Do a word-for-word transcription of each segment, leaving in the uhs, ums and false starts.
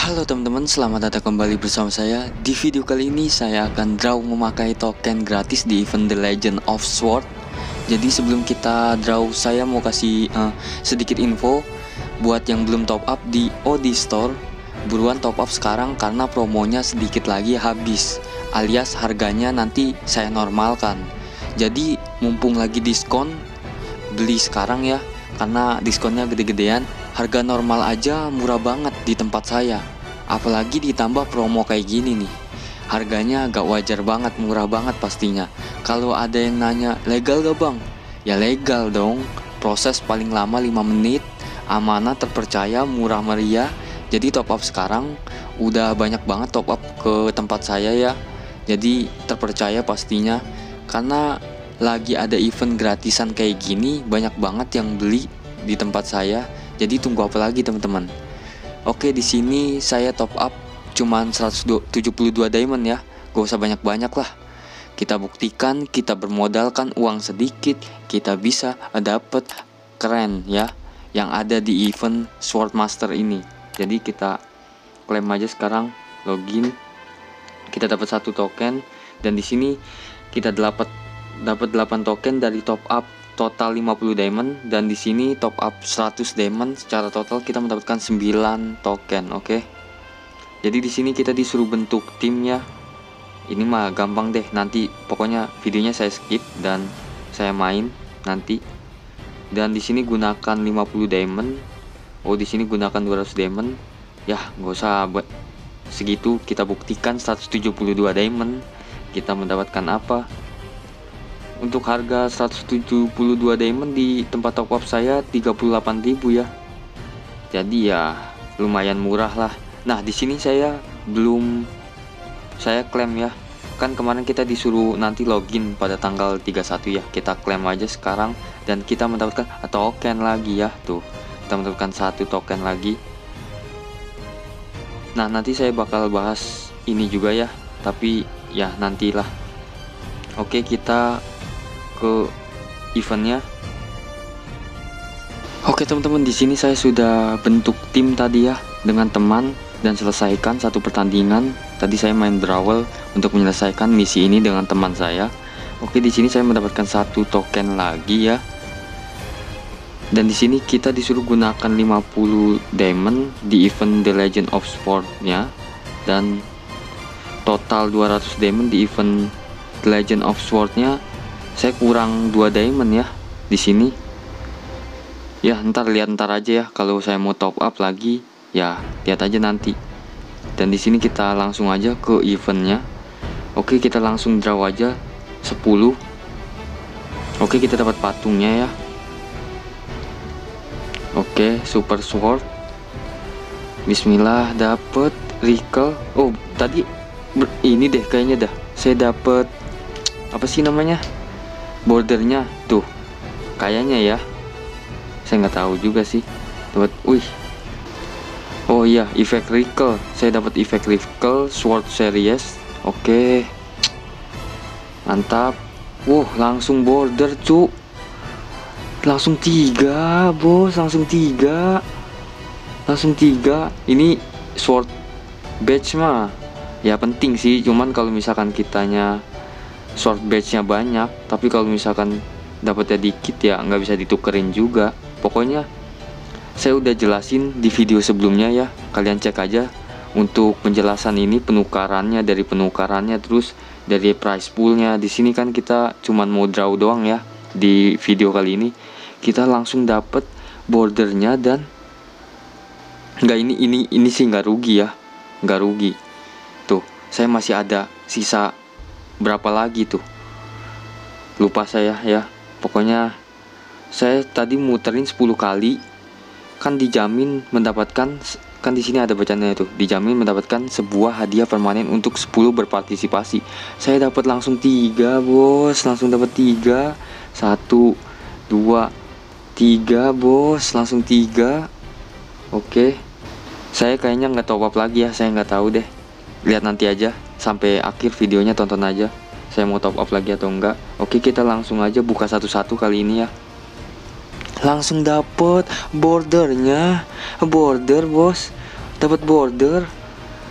Halo teman-teman, selamat datang kembali bersama saya. Di video kali ini saya akan draw memakai token gratis di event The Legend of Sword. Jadi sebelum kita draw, saya mau kasih uh, sedikit info buat yang belum top up di O D Store. Buruan top up sekarang karena promonya sedikit lagi habis, alias harganya nanti saya normalkan. Jadi mumpung lagi diskon, beli sekarang ya, karena diskonnya gede-gedean. Harga normal aja murah banget di tempat saya. Apalagi ditambah promo kayak gini nih. Harganya gak wajar banget, murah banget pastinya. Kalau ada yang nanya, legal gak bang? Ya legal dong. Proses paling lama lima menit, amanah, terpercaya, murah meriah. Jadi top up sekarang udah banyak banget top up ke tempat saya ya. Jadi terpercaya pastinya. Karena lagi ada event gratisan kayak gini, banyak banget yang beli di tempat saya. Jadi tunggu apa lagi teman-teman? Oke, di sini saya top up cuman seratus tujuh puluh dua diamond ya. Gak usah banyak-banyak lah. Kita buktikan, kita bermodalkan uang sedikit, kita bisa dapet keren ya yang ada di event Swordmaster ini. Jadi kita klaim aja sekarang, login. Kita dapat satu token dan di sini kita dapat dapat delapan token dari top up total lima puluh diamond, dan di sini top up seratus diamond. Secara total kita mendapatkan sembilan token. Oke. Okay? Jadi di sini kita disuruh bentuk timnya. Ini mah gampang deh. Nanti pokoknya videonya saya skip dan saya main nanti. Dan di sini gunakan lima puluh diamond. Oh, di sini gunakan dua ratus diamond. Ya, nggak usah buat segitu. Kita buktikan seratus tujuh puluh dua diamond. Kita mendapatkan apa? Untuk harga seratus tujuh puluh dua diamond di tempat top up saya tiga puluh delapan ribu ya. Jadi ya lumayan murah lah. Nah, di sini saya belum saya klaim ya. Kan kemarin kita disuruh nanti login pada tanggal tiga puluh satu ya. Kita klaim aja sekarang dan kita mendapatkan token lagi ya. Tuh, kita mendapatkan satu token lagi. Nah, nanti saya bakal bahas ini juga ya, tapi ya nantilah. Oke, kita ke eventnya. Oke teman-teman, di sini saya sudah bentuk tim tadi ya dengan teman dan selesaikan satu pertandingan. Tadi saya main brawl untuk menyelesaikan misi ini dengan teman saya. Oke, di sini saya mendapatkan satu token lagi ya. Dan di sini kita disuruh gunakan lima puluh diamond di event The Legend of Sword-nya dan total dua ratus diamond di event The Legend of Sword-nya. Saya kurang dua diamond ya di sini. Ya, ntar lihat ntar aja ya. Kalau saya mau top up lagi, ya lihat aja nanti. Dan di sini kita langsung aja ke eventnya. Oke, kita langsung draw aja sepuluh. Oke, kita dapat patungnya ya. Oke, super sword. Bismillah, dapat recall. Oh, tadi ini deh kayaknya dah. Saya dapat apa sih namanya? Bordernya tuh kayaknya ya, saya nggak tahu juga sih. Dapat, wih, oh iya, efek recall. Saya dapat efek recall sword series. Oke, mantap. Wow, langsung border cu, langsung tiga bos, langsung tiga, langsung tiga. Ini sword badge mah ya penting sih, cuman kalau misalkan kitanya sword badge-nya banyak, tapi kalau misalkan dapatnya dikit ya nggak bisa ditukerin juga. Pokoknya saya udah jelasin di video sebelumnya ya, kalian cek aja untuk penjelasan ini, penukarannya, dari penukarannya, terus dari price poolnya. Di sini kan kita cuman mau draw doang ya. Di video kali ini kita langsung dapet bordernya dan nggak, ini ini ini sih nggak rugi ya, nggak rugi. Tuh, saya masih ada sisa berapa lagi tuh, lupa saya ya. Pokoknya saya tadi muterin sepuluh kali, kan dijamin mendapatkan, kan di sini ada bacanya itu, dijamin mendapatkan sebuah hadiah permanen untuk sepuluh berpartisipasi. Saya dapat langsung tiga bos, langsung dapat tiga, satu, dua, tiga bos, langsung tiga. Oke, saya kayaknya nggak top up lagi ya, saya nggak tahu deh. Lihat nanti aja, sampai akhir videonya tonton aja saya mau top up lagi atau enggak. Oke, kita langsung aja buka satu-satu kali ini ya. Langsung dapet bordernya, border bos, dapat border.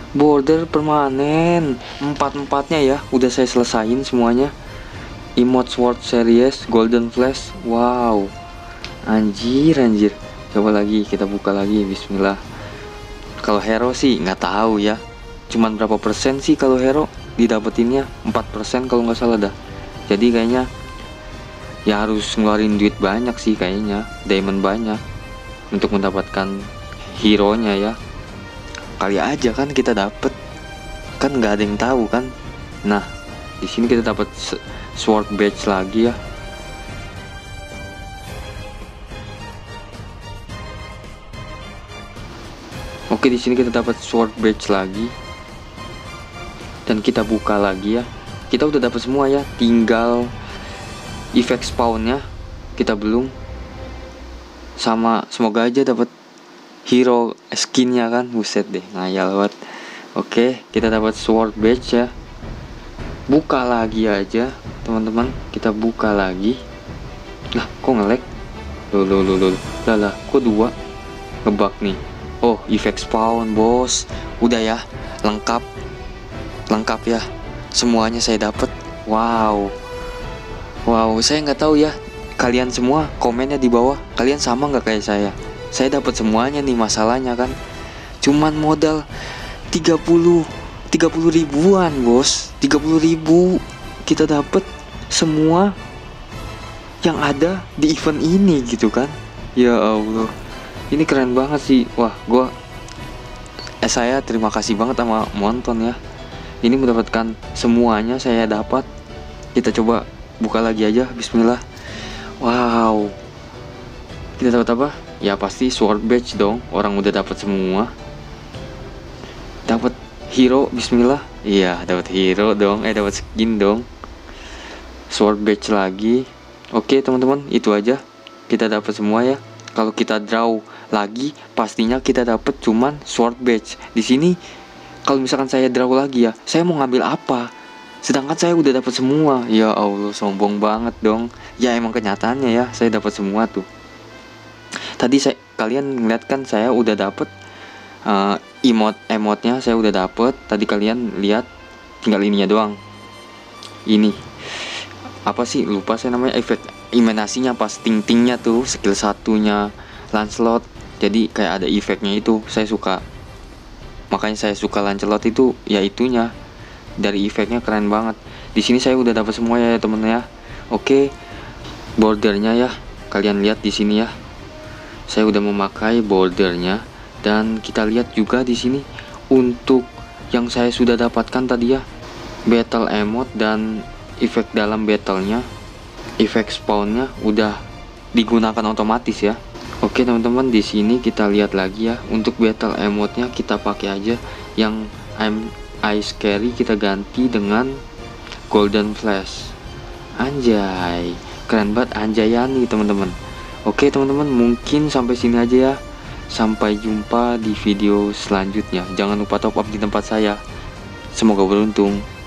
Border permanen empat-empatnya ya, udah saya selesain semuanya. Emote Sword Series Golden Flash. Wow, anjir anjir. Coba lagi, kita buka lagi. Bismillah. Kalau hero sih nggak tahu ya, cuman berapa persen sih kalau hero didapetinnya? Empat persen kalau nggak salah dah. Jadi kayaknya ya harus ngeluarin duit banyak sih kayaknya, diamond banyak untuk mendapatkan hero nya ya. Kali aja kan kita dapet, kan nggak ada yang tahu kan. Nah, di sini kita dapat sword badge lagi ya. Oke, di sini kita dapat sword badge lagi. Dan kita buka lagi ya. Kita udah dapat semua ya, tinggal efek spawnnya kita belum. Sama semoga aja dapat hero skinnya kan, buset deh, ngayal banget. Oke, kita dapat sword badge ya. Buka lagi aja teman-teman, kita buka lagi. Lah kok nge-lag? Loh loh loh loh lah lah, kok dua ngebug nih. Oh, efek spawn bos. Udah ya, lengkap lengkap ya, semuanya saya dapat. Wow wow, saya nggak tahu ya, kalian semua komennya di bawah, kalian sama nggak kayak saya? Saya dapat semuanya nih, masalahnya kan cuman modal tiga puluh ribuan bos. Tiga puluh ribu kita dapat semua yang ada di event ini gitu kan. Ya Allah, ini keren banget sih. Wah, gua eh, saya terima kasih banget sama Monton ya, ini mendapatkan semuanya saya dapat. Kita coba buka lagi aja. Bismillah. Wow, kita dapat apa? Ya pasti sword badge dong, orang udah dapat semua. Dapat hero, bismillah. Iya, dapat hero dong, eh dapat skin dong. Sword badge lagi. Oke teman-teman, itu aja. Kita dapat semua ya. Kalau kita draw lagi, pastinya kita dapat cuman sword badge. Di sini kalau misalkan saya draw lagi ya, saya mau ngambil apa? Sedangkan saya udah dapat semua. Ya Allah, sombong banget dong. Ya emang kenyataannya ya, saya dapat semua tuh. Tadi saya, kalian ngeliat kan saya udah dapet uh, emote emotnya saya udah dapet. Tadi kalian lihat, tinggal ininya doang. Ini apa sih? Lupa saya namanya, efek imanasinya pas ting-tingnya tuh, skill satunya Lancelot. Jadi kayak ada efeknya itu, saya suka. Makanya saya suka Lancelot itu, ya itunya. Dari efeknya keren banget. Di sini saya udah dapat semua ya temen ya. Oke, bordernya ya, kalian lihat di sini ya. Saya udah memakai bordernya, dan kita lihat juga di sini untuk yang saya sudah dapatkan tadi ya, battle emote dan efek dalam battlenya, efek spawnnya udah digunakan otomatis ya. Oke teman-teman, di sini kita lihat lagi ya, untuk battle emote-nya kita pakai aja yang I'm Ice Carry, kita ganti dengan Golden Flash. Anjay, keren banget, anjayani teman-teman. Oke teman-teman, mungkin sampai sini aja ya. Sampai jumpa di video selanjutnya. Jangan lupa top up di tempat saya. Semoga beruntung.